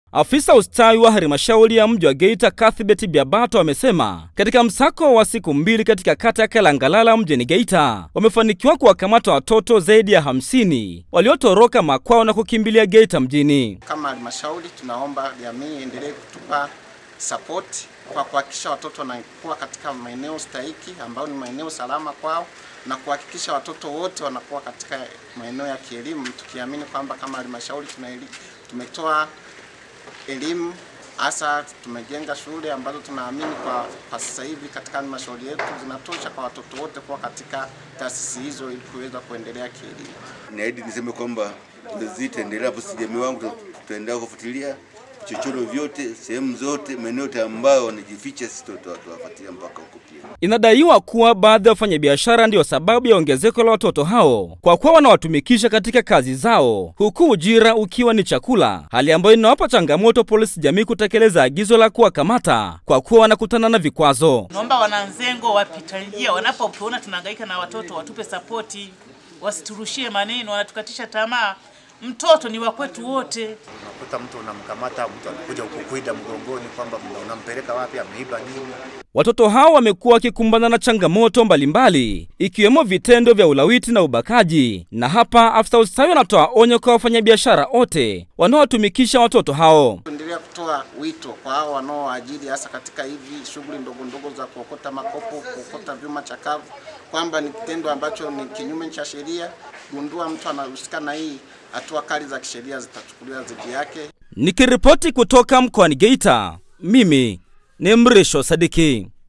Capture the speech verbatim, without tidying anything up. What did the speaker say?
Afisa ustawi wa Halmashauri ya mji wa Geita Kathibeti Biabato amesema katika msako wa siku mbili katika kata ya Kalangalala mjini Geita wamefanikiwa kuwakamata watoto zaidi ya hamsini waliotoroka makwao na kukimbilia Geita mjini. Kama Halmashauri tunaomba jamii endelee kutupa support kwa kuhakikisha watoto wanakuwa katika maeneo stahiki ambayo ni maeneo salama kwao, na kuhakikisha watoto wote wanakuwa katika maeneo ya kielimu, tukiamini kwamba kama Halmashauri tumetoa elimu, hasa tumejenga shule ambazo tunaamini kwa, kwa sasa hivi katika Halmashauri yetu zinatosha kwa watoto wote kuwa katika taasisi hizo ili kuweza kuendelea kielimu. Naahidi niseme kwamba tutaendelea hapo, si jamii wangu tutaendelea kufuatilia chochoro vyote, sehemu zote, maeneo yote ambayo wanajificha, sisi tutawafuatilia mpaka huko pia. Inadaiwa kuwa baadhi ya wafanyabiashara ndio sababu ya ongezeko la watoto hao, kwa kuwa wanawatumikisha katika kazi zao, huku ujira ukiwa ni chakula, hali ambayo inawapa changamoto polisi jamii kutekeleza agizo la kuwakamata kwa kuwa wanakutana na vikwazo. Naomba wananzengo wapitalia, wanapoona tunahangaika na watoto watupe sapoti, wasiturushie maneno, wanatukatisha tamaa. Mtoto ni wa kwetu wote. Unakuta mtu unamkamata, mtu anakuja kukuida mgongoni kwamba unampeleka wapi, ameiba nini. Watoto hao wamekuwa wakikumbana na changamoto mbalimbali ikiwemo vitendo vya ulawiti na ubakaji, na hapa afisa ustawi anatoa onyo kwa wafanyabiashara wote wanaotumikisha watoto hao. Tuendelea kutoa wito kwa hao wanaoajiri hasa katika hivi shughuli ndogo ndogo za kuokota makopo, kuokota vyuma chakavu, kwamba ni kitendo ambacho ni kinyume cha sheria. Gundua mtu anahusika na hii, hatua kali za kisheria zitachukuliwa dhidi yake. Nikiripoti kutoka mkoani Geita, mimi ni Mrisho Sadiki.